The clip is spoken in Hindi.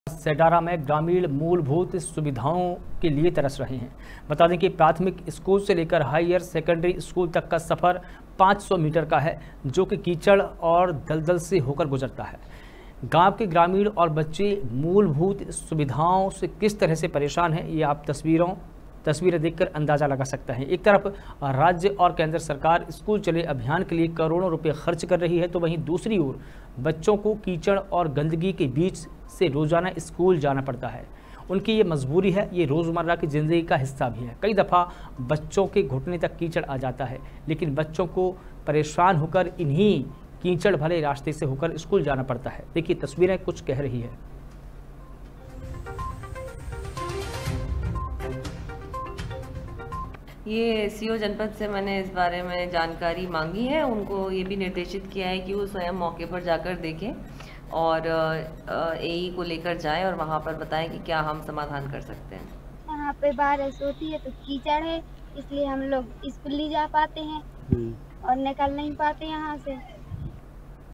सेडारा में ग्रामीण मूलभूत सुविधाओं के लिए तरस रहे हैं। बता दें कि प्राथमिक स्कूल से लेकर हायर सेकेंडरी स्कूल तक का सफ़र 500 मीटर का है, जो कि कीचड़ और दलदल से होकर गुजरता है। गांव के ग्रामीण और बच्चे मूलभूत सुविधाओं से किस तरह से परेशान हैं, ये आप तस्वीरें देखकर अंदाज़ा लगा सकते हैं। एक तरफ राज्य और केंद्र सरकार स्कूल चले अभियान के लिए करोड़ों रुपए खर्च कर रही है, तो वहीं दूसरी ओर बच्चों को कीचड़ और गंदगी के बीच से रोज़ाना स्कूल जाना पड़ता है। उनकी ये मजबूरी है, ये रोज़मर्रा की ज़िंदगी का हिस्सा भी है। कई दफ़ा बच्चों के घुटने तक कीचड़ आ जाता है, लेकिन बच्चों को परेशान होकर इन्हीं कीचड़ भरे रास्ते से होकर स्कूल जाना पड़ता है। देखिए तस्वीरें कुछ कह रही है। ये सीओ जनपद से मैंने इस बारे में जानकारी मांगी है। उनको ये भी निर्देशित किया है कि वो स्वयं मौके पर जाकर देखें और एई को लेकर जाएं और वहाँ पर बताएं कि क्या हम समाधान कर सकते हैं। यहाँ पे बारिश होती है तो कीचड़ है, इसलिए हम लोग स्कूल नहीं जा पाते हैं और निकल नहीं पाते यहाँ से।